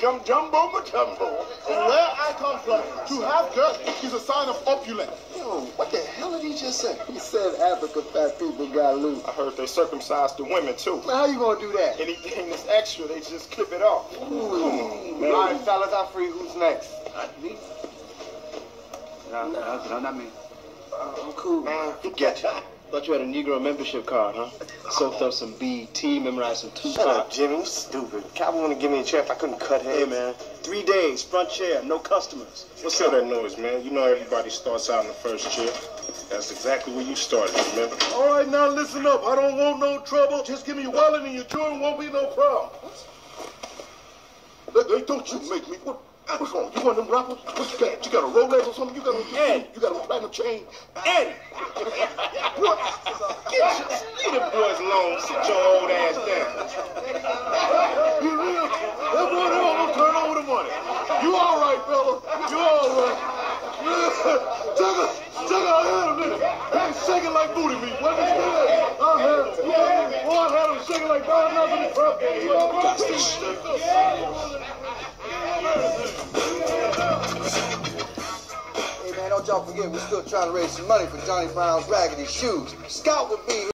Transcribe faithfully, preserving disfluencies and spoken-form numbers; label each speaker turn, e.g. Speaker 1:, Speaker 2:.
Speaker 1: become jumbo majumbo.
Speaker 2: Where I come from, to have girth is a sign of opulence.
Speaker 1: Yo, what the hell did he just say?
Speaker 3: He said Africa fat people got loose.
Speaker 1: I heard they circumcised the women, too.
Speaker 3: Now, how you gonna do that?
Speaker 1: Anything that's extra, they just clip it off.
Speaker 3: Ooh. All right, fellas, I'm free. Who's next?
Speaker 4: Not me. No, no, no, not me.
Speaker 3: Uh, I'm cool.
Speaker 1: Man, forget you.
Speaker 3: Thought you had a Negro membership card, huh? Soaked up some B T, memorized some two
Speaker 1: Shut up, Jimmy. You stupid. Calvin wanted to give me a chair if I couldn't cut heads.
Speaker 3: Hey, man. Three days, front chair, no customers.
Speaker 5: What's all that noise, man? You know everybody starts out in the first chair. That's exactly where you started, remember?
Speaker 2: All right, now listen up. I don't want no trouble. Just give me your wallet and your jewelry, won't be no problem. They, they don't you make me. What, what's wrong? You one of them rappers? What you got? You got a Rolex or something? You got a,
Speaker 1: Ed.
Speaker 2: You got a platinum chain?
Speaker 1: Eddie! What? Get your, leave them boys alone. Sit your old ass down.
Speaker 2: You real? That boy, they gonna turn over the money. You all right, fella? You all right? Check it. Check out here a minute. Hey, shaking like booty meat. What is that? I had him. Boy, I had him shaking like bad enough in the crap.
Speaker 3: Hey, man, don't y'all forget, we're still trying to raise some money for Johnny Brown's raggedy shoes. Scout would be